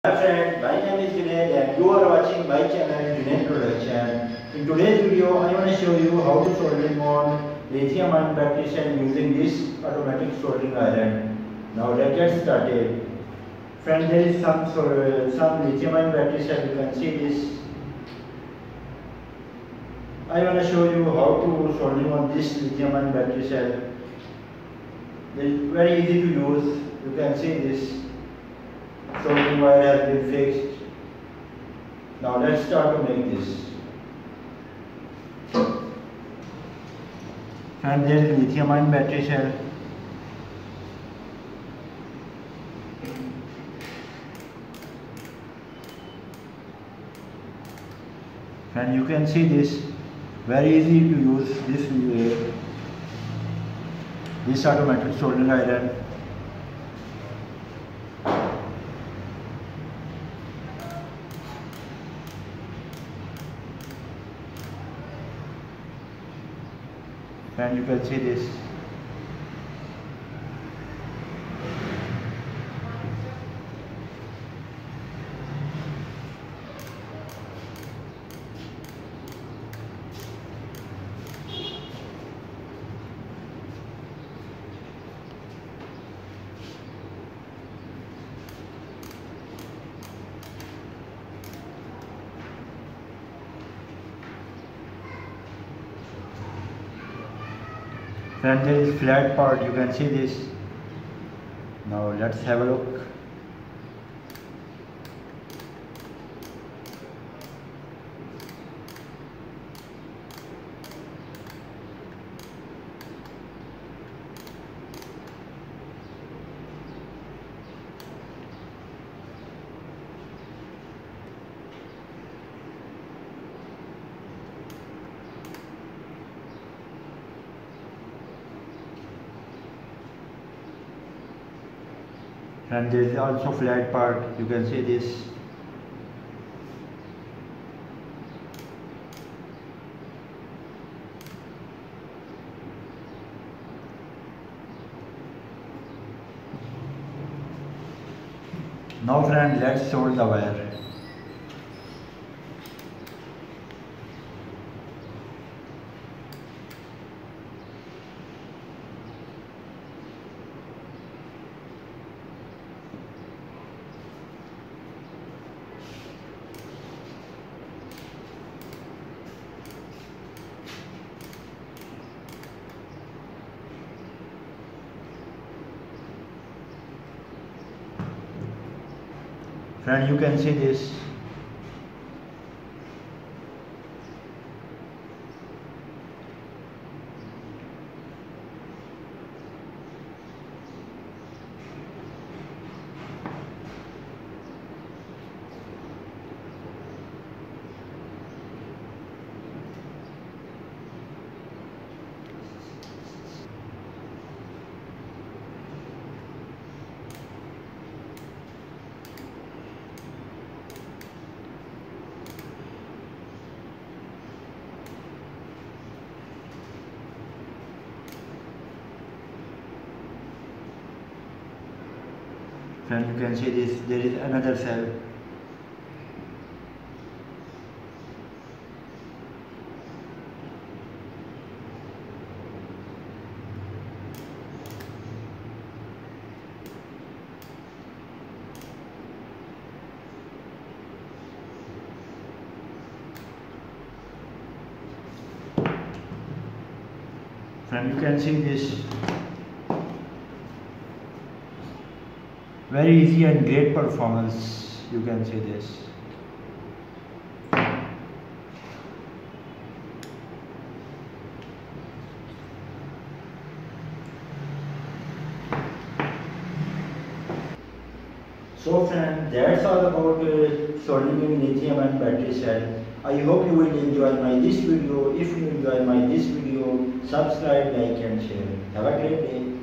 Hi friend, my name is Junaid and you are watching my channel Junaid Production. In today's video, I want to show you how to soldering on lithium-ion battery cell using this automatic soldering iron. Now let's get started. Friend, there is some lithium-ion battery cell. You can see this. I want to show you how to soldering on this lithium-ion battery cell. It is very easy to use. You can see this. Soldering wire has been fixed. Now let's start to make this. And there is lithium-ion battery cell. And you can see this. Very easy to use this automatic soldering iron. And you can see this. And there is flat part, you can see this. Now let's have a look. And there is also flat part, you can see this. Now friend, let's solder the wire. Friend, you can see this. And you can see this, there is another cell. And you can see this. Very easy and great performance, you can see this. So friend, that's all about soldering in lithium and battery cell. I hope you will enjoy this video. If you enjoy this video, subscribe, like and share. Have a great day.